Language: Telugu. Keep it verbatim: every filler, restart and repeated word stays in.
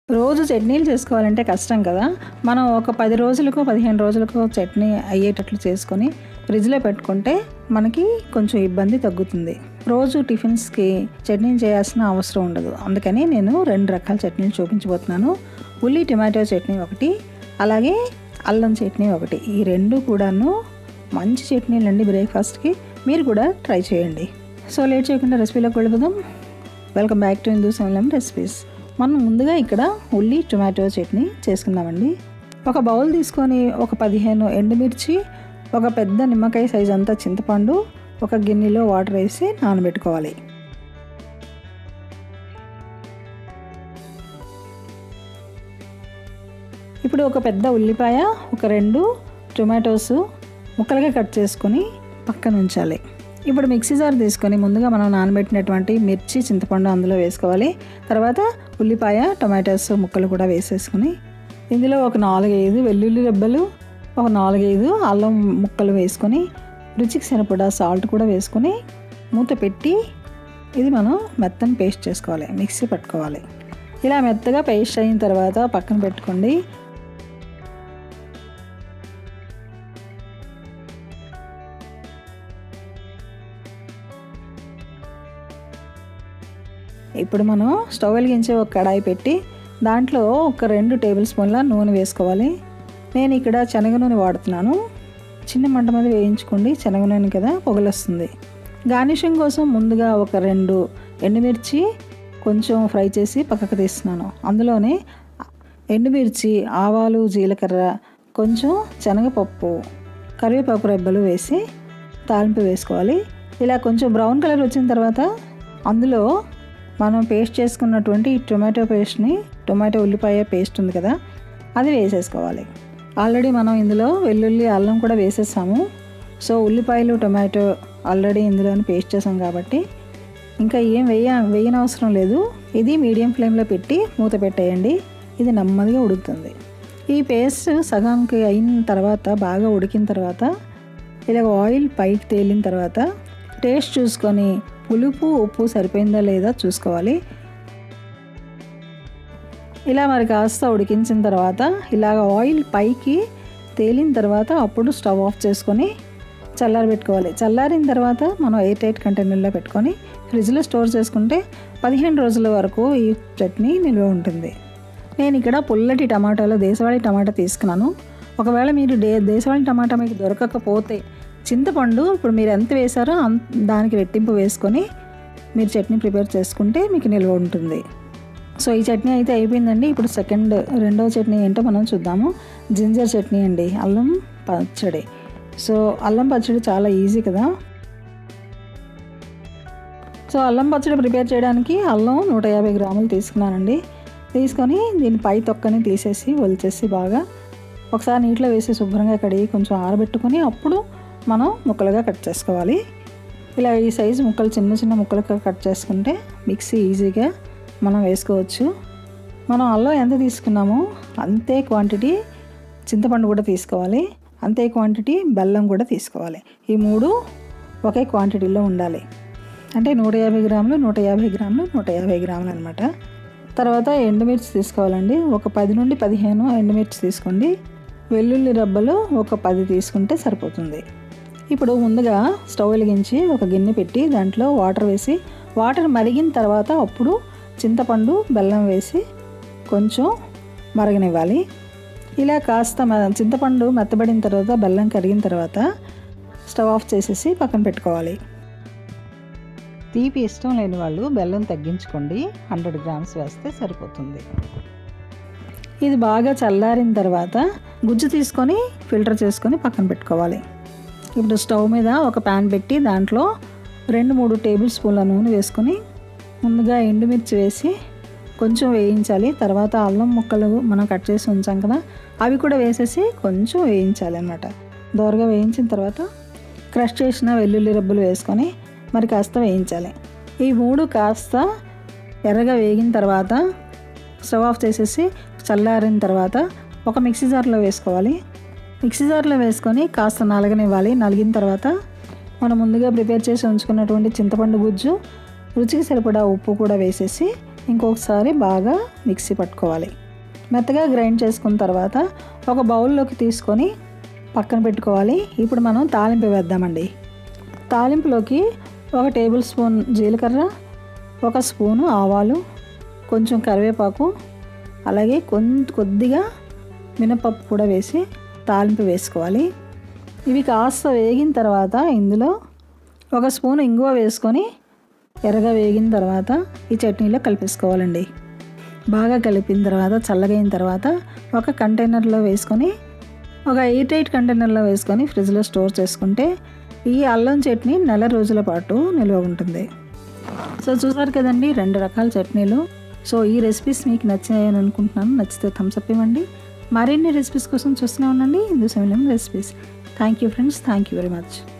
రోజు చట్నీలు చేసుకోవాలంటే కష్టం కదా. మనం ఒక పది రోజులకు పదిహేను రోజులకు చట్నీ అయ్యేటట్లు చేసుకొని ఫ్రిడ్జ్లో పెట్టుకుంటే మనకి కొంచెం ఇబ్బంది తగ్గుతుంది. రోజు టిఫిన్స్కి చట్నీ చేయాల్సిన అవసరం ఉండదు. అందుకని నేను రెండు రకాల చట్నీలు చూపించబోతున్నాను. ఉల్లి టమాటో చట్నీ ఒకటి, అలాగే అల్లం చట్నీ ఒకటి. ఈ రెండు కూడాను మంచి చట్నీలు అండి బ్రేక్ఫాస్ట్కి. మీరు కూడా ట్రై చేయండి. సో లేట్ చేయకుండా రెసిపీలోకి వెళ్ళిపోదాం. వెల్కమ్ బ్యాక్ టు హిందూ సమలం రెసిపీస్. మనం ముందుగా ఇక్కడ ఉల్లి టొమాటో చట్నీ చేసుకుందామండి. ఒక బౌల్ తీసుకొని ఒక పదిహేను ఎండుమిర్చి, ఒక పెద్ద నిమ్మకాయ సైజ్ అంతా చింతపండు, ఒక గిన్నెలో వాటర్ వేసి నానబెట్టుకోవాలి. ఇప్పుడు ఒక పెద్ద ఉల్లిపాయ, ఒక రెండు టొమాటోస్ ముక్కలుగా కట్ చేసుకొని పక్కన ఉంచాలి. ఇప్పుడు మిక్సీ జార్ తీసుకొని ముందుగా మనం నానబెట్టినటువంటి మిర్చి, చింతపండు అందులో వేసుకోవాలి. తర్వాత ఉల్లిపాయ, టొమాటోస్ ముక్కలు కూడా వేసేసుకొని ఇందులో ఒక నాలుగైదు వెల్లుల్లి రెబ్బలు, ఒక నాలుగైదు అల్లం ముక్కలు వేసుకొని రుచికి సరిపడా సాల్ట్ కూడా వేసుకొని మూత పెట్టి ఇది మనం మెత్తని పేస్ట్ చేసుకోవాలి, మిక్సీ పట్టుకోవాలి. ఇలా మెత్తగా పేస్ట్ అయిన తర్వాత పక్కన పెట్టుకోండి. ఇప్పుడు మనం స్టవ్ వెలిగించి ఒక కడాయి పెట్టి దాంట్లో ఒక రెండు టేబుల్ స్పూన్ల నూనె వేసుకోవాలి. నేను ఇక్కడ శనగ నూనె వాడుతున్నాను. చిన్న మంట మీద వేయించుకోండి, శనగ నూనె కదా పొగలు వస్తుంది. గార్నిషింగ్ కోసం ముందుగా ఒక రెండు ఎండుమిర్చి కొంచెం ఫ్రై చేసి పక్కకు తీస్తున్నాను. అందులోనే ఎండుమిర్చి, ఆవాలు, జీలకర్ర, కొంచెం శనగపప్పు, కరివేపాకు రెబ్బలు వేసి తాలింపు వేసుకోవాలి. ఇలా కొంచెం బ్రౌన్ కలర్ వచ్చిన తర్వాత అందులో మనం పేస్ట్ చేసుకున్నటువంటి టొమాటో పేస్ట్ని, టొమాటో ఉల్లిపాయ పేస్ట్ ఉంది కదా, అది వేసేసుకోవాలి. ఆల్రెడీ మనం ఇందులో వెల్లుల్లి, అల్లం కూడా వేసేసాము. సో ఉల్లిపాయలు, టొమాటో ఆల్రెడీ ఇందులోని పేస్ట్ చేసాం కాబట్టి ఇంకా ఏం వేయ వేయనవసరం లేదు. ఇది మీడియం ఫ్లేమ్లో పెట్టి మూత పెట్టేయండి. ఇది నెమ్మదిగా ఉడుకుతుంది. ఈ పేస్ట్ సగానికి అయిన తర్వాత, బాగా ఉడికిన తర్వాత ఇలా ఆయిల్ పైకి తేలిన తర్వాత టేస్ట్ చూసుకొని పులుపు, ఉప్పు సరిపోయిందా లేదా చూసుకోవాలి. ఇలా మరి కాస్త ఉడికించిన తర్వాత ఇలాగ ఆయిల్ పైకి తేలిన తర్వాత అప్పుడు స్టవ్ ఆఫ్ చేసుకొని చల్లారబెట్టుకోవాలి. చల్లారిన తర్వాత మనం ఎయిర్ టైట్ కంటైనర్లో పెట్టుకొని ఫ్రిడ్జ్లో స్టోర్ చేసుకుంటే పదిహేను రోజుల వరకు ఈ చట్నీ నిల్వ ఉంటుంది. నేను ఇక్కడ పుల్లటి టమాటాలో దేశవాళీ టమాటా తీసుకున్నాను. ఒకవేళ మీరు డే దేశవాళీ టమాటా మీకు దొరకకపోతే చింతపండు ఇప్పుడు మీరు ఎంత వేసారో దానికి రెట్టింపు వేసుకొని మీరు చట్నీ ప్రిపేర్ చేసుకుంటే మీకు నిల్వ ఉంటుంది. సో ఈ చట్నీ అయితే అయిపోయిందండి. ఇప్పుడు సెకండ్ రెండవ చట్నీ ఏంటో మనం చూద్దాము. జింజర్ చట్నీ అండి, అల్లం పచ్చడి. సో అల్లం పచ్చడి చాలా ఈజీ కదా. సో అల్లం పచ్చడి ప్రిపేర్ చేయడానికి అల్లం నూట యాభై గ్రాములు తీసుకున్నానండి. తీసుకొని దీని పై తొక్కని తీసేసి ఒలిచేసి బాగా ఒకసారి నీటిలో వేసి శుభ్రంగా కడిగి కొంచెం ఆరబెట్టుకొని అప్పుడు మనం ముక్కలుగా కట్ చేసుకోవాలి. ఇలా ఈ సైజు ముక్కలు చిన్న చిన్న ముక్కలుగా కట్ చేసుకుంటే మిక్సీ ఈజీగా మనం వేసుకోవచ్చు. మనం అల్లం ఎంత తీసుకున్నామో అంతే క్వాంటిటీ చింతపండు కూడా తీసుకోవాలి, అంతే క్వాంటిటీ బెల్లం కూడా తీసుకోవాలి. ఈ మూడు ఒకే క్వాంటిటీలో ఉండాలి. అంటే నూట యాభై గ్రాములు నూట యాభై గ్రాములు నూట యాభై గ్రాములు అనమాట. తర్వాత ఎండుమిర్చి తీసుకోవాలండి. ఒక పది నుండి పదిహేను ఎండుమిర్చి తీసుకోండి. వెల్లుల్లి రబ్బలు ఒక పది తీసుకుంటే సరిపోతుంది. ఇప్పుడు ముందుగా స్టవ్ వెలిగించి ఒక గిన్నె పెట్టి దాంట్లో వాటర్ వేసి వాటర్ మరిగిన తర్వాత అప్పుడు చింతపండు, బెల్లం వేసి కొంచెం మరగనివ్వాలి. ఇలా కాస్త చింతపండు మెత్తబడిన తర్వాత, బెల్లం కరిగిన తర్వాత స్టవ్ ఆఫ్ చేసేసి పక్కన పెట్టుకోవాలి. తీపి ఇష్టం లేని వాళ్ళు బెల్లం తగ్గించుకోండి, హండ్రెడ్ గ్రామ్స్ వేస్తే సరిపోతుంది. ఇది బాగా చల్లారిన తర్వాత గుజ్జు తీసుకొని ఫిల్టర్ చేసుకొని పక్కన పెట్టుకోవాలి. ఇప్పుడు స్టవ్ మీద ఒక ప్యాన్ పెట్టి దాంట్లో రెండు మూడు టేబుల్ స్పూన్ల నూనె వేసుకొని ముందుగా ఎండుమిర్చి వేసి కొంచెం వేయించాలి. తర్వాత అల్లం ముక్కలు మనం కట్ చేసి ఉంచాం కదా, అవి కూడా వేసేసి కొంచెం వేయించాలి అన్నమాట. దోరగా వేయించిన తర్వాత క్రష్ చేసిన వెల్లుల్లి రబ్బలు వేసుకొని మరి కాస్త వేయించాలి. ఈ మూడు కాస్త ఎర్రగా వేగిన తర్వాత స్టవ్ ఆఫ్ చేసేసి చల్లారిన తర్వాత ఒక మిక్సీ జార్లో వేసుకోవాలి. మిక్సీ జార్లో వేసుకొని కాస్త నలగనివ్వాలి. నలిగిన తర్వాత మనం ముందుగా ప్రిపేర్ చేసి ఉంచుకున్నటువంటి చింతపండు గుజ్జు, రుచికి సరిపడా ఉప్పు కూడా వేసేసి ఇంకొకసారి బాగా మిక్సీ పట్టుకోవాలి. మెత్తగా గ్రైండ్ చేసుకున్న తర్వాత ఒక బౌల్లోకి తీసుకొని పక్కన పెట్టుకోవాలి. ఇప్పుడు మనం తాలింపు వేద్దామండి. తాలింపులోకి ఒక టేబుల్ స్పూన్ జీలకర్ర, ఒక స్పూను ఆవాలు, కొంచెం కరివేపాకు, అలాగే కొంత కొద్దిగా మినపప్పు కూడా వేసి తాలింపు వేసుకోవాలి. ఇవి కాస్త వేగిన తర్వాత ఇందులో ఒక స్పూన్ ఇంగువ వేసుకొని ఎర్రగా వేగిన తర్వాత ఈ చట్నీలో కలిపేసుకోవాలండి. బాగా కలిపిన తర్వాత చల్లగైన తర్వాత ఒక కంటైనర్లో వేసుకొని ఒక ఎయిర్ టైట్ కంటైనర్లో వేసుకొని ఫ్రిడ్జ్లో స్టోర్ చేసుకుంటే ఈ అల్లం చట్నీ నెల రోజుల పాటు నిల్వ ఉంటుంది. సో చూసారు కదండి రెండు రకాల చట్నీలు. సో ఈ రెసిపీస్ మీకు నచ్చాయని అనుకుంటున్నాను. నచ్చితే థమ్స్ అప్ ఇవ్వండి. మరిన్ని రెసిపీస్ కోసం చూస్తూనే ఉండండి హిందూ seven recipes. Thank you friends. Thank you very much.